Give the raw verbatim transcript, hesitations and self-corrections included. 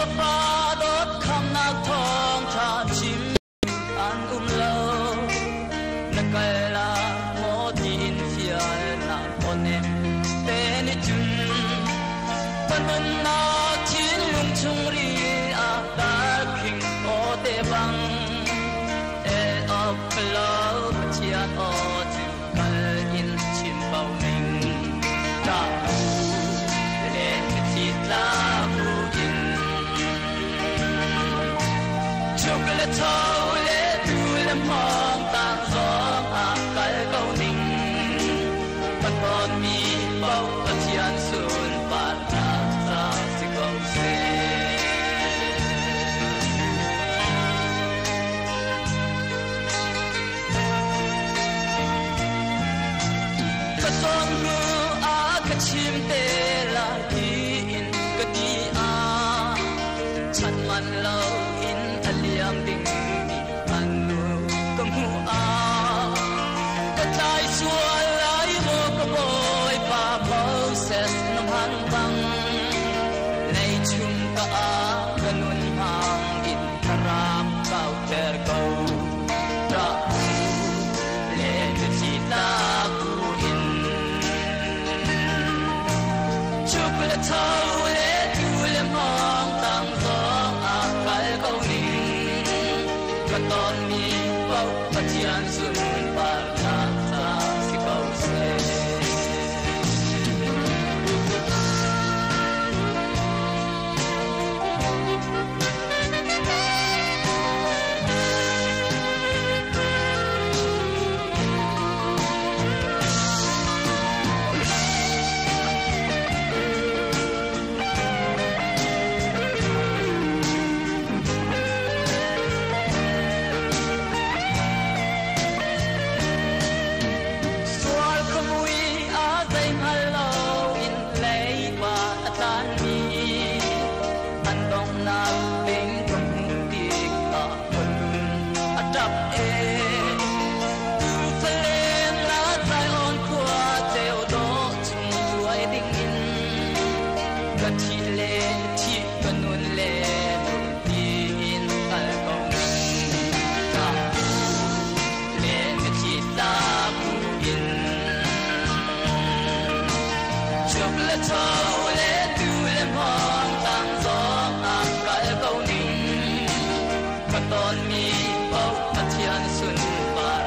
pha đốt khăm nát thong thả chim an um lâu na kai la mo tin fial na pone te ni chun pan ban na chin lung chung ri a dar king o te bang e of love chiat o chu kal in chim bao ming ta le ti la bu in chocolate thau le tu le mong tang song a kal kau ning pan bon mi bao a chian sun par na sa si kau se ka song nu a ka chim te la in ka ti a chan man lo in aliam ding mi anu kam hu a ka tai sual lai mo ka boy pa Moses nam hang bang nei chung ka a kanun hang in karam kau ter kau ra le ka chi ta ku in chocolate thau le tu le mong tang song a kal kau ning ka ton mi bao ka chian sun par na sa si kau se Sual kamui a dai halo in lei ba atan mi an dong na ling kum ti a kun adap e tu felen na tai on kwa teo do chung tuai ding in ka thi le thi kanun le ti in al kong ka le ka chi ta bu in chocolate thau le tu le mong tang song a kal kau ning ka ton mi bao ka chian sun pa